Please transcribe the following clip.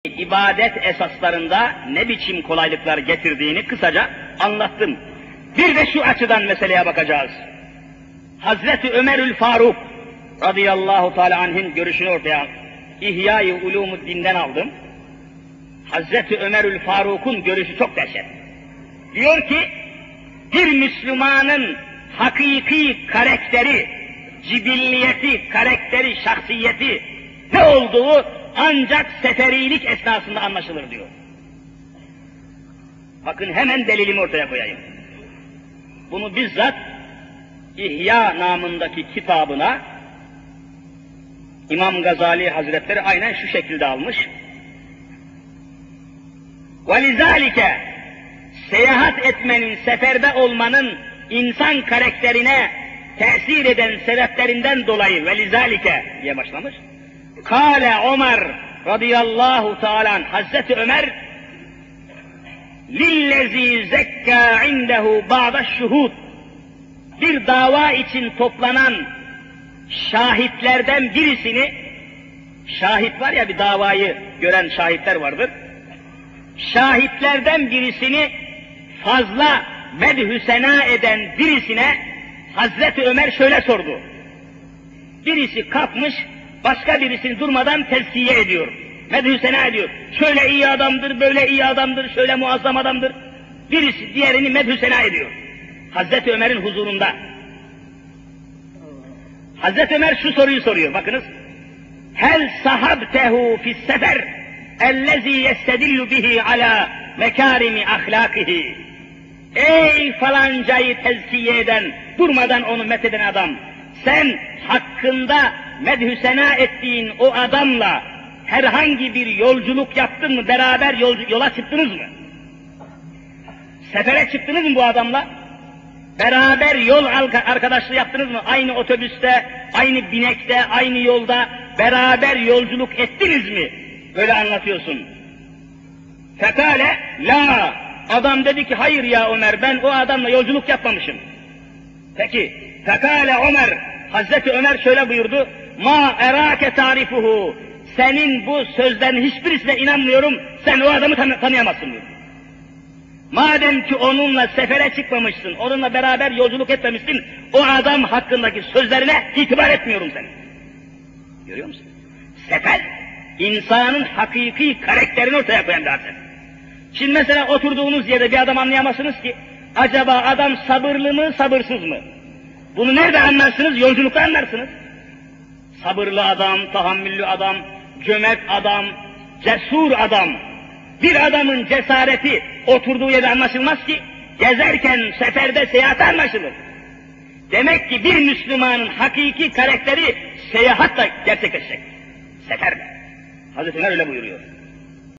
İbadet esaslarında ne biçim kolaylıklar getirdiğini kısaca anlattım. Bir de şu açıdan meseleye bakacağız. Hazreti Ömerül Faruk radıyallahu teala anh'ın görüşünü ortaya İhya-i Ulumuddin'den aldım. Hazreti Ömerül Faruk'un görüşü çok dehşet. Diyor ki, bir Müslümanın hakiki karakteri, cibilliyeti, karakteri, şahsiyeti ne olduğu ancak seferilik esnasında anlaşılır diyor. Bakın hemen delilimi ortaya koyayım. Bunu bizzat İhya namındaki kitabına İmam Gazali Hazretleri aynen şu şekilde almış. وَلِذَٰلِكَ seyahat etmenin, seferde olmanın insan karakterine tesir eden sebeplerinden dolayı وَلِذَٰلِكَ diye başlamış. Kâle Ömer radıyallahu teâlâ Hazreti Ömer lillezî zekkâ indehu ba'da şuhud bir dava için toplanan şahitlerden birisini, şahit var ya bir davayı gören şahitler vardır, şahitlerden birisini fazla medhü sena eden birisine Hazreti Ömer şöyle sordu. Birisi kalkmış, başka birisini durmadan tezkiye ediyor, medhü sena ediyor. Şöyle iyi adamdır, böyle iyi adamdır, şöyle muazzam adamdır. Birisi diğerini medhü sena ediyor. Hazreti Ömer'in huzurunda. Hazreti Ömer şu soruyu soruyor, bakınız. Hel sahabtehu fis sefer ellezî yestedillu bihi ala mekârimi ahlâkihi. Ey falancayı tezkiye eden, durmadan onu metheden adam, sen hakkında medhü sena ettiğin o adamla herhangi bir yolculuk yaptın mı, beraber yola çıktınız mı? Sefere çıktınız mı bu adamla? Beraber yol arkadaşlığı yaptınız mı? Aynı otobüste, aynı binekte, aynı yolda beraber yolculuk ettiniz mi? Böyle anlatıyorsun. Fekale, la. Adam dedi ki, hayır ya Ömer, ben o adamla yolculuk yapmamışım. Peki, fekale Ömer, Hazreti Ömer şöyle buyurdu, ma erake tarifuhu, senin bu sözlerin hiçbirisine inanmıyorum, sen o adamı tanıyamazsın diyor. Madem ki onunla sefere çıkmamışsın, onunla beraber yolculuk etmemişsin, o adam hakkındaki sözlerine itibar etmiyorum seni. Görüyor musun? Sefer, insanın hakiki karakterini ortaya koyan bir hadise. Şimdi mesela oturduğunuz yerde bir adam anlayamazsınız ki, acaba adam sabırlı mı, sabırsız mı? Bunu nerede anlarsınız? Yolculukta anlarsınız. Sabırlı adam, tahammüllü adam, cömert adam, cesur adam. Bir adamın cesareti oturduğu yerde anlaşılmaz ki, gezerken, seferde, seyahatte anlaşılır. Demek ki bir Müslümanın hakiki karakteri seyahatle gerçekleşecek. Seferde. Hazreti Ömer öyle buyuruyor.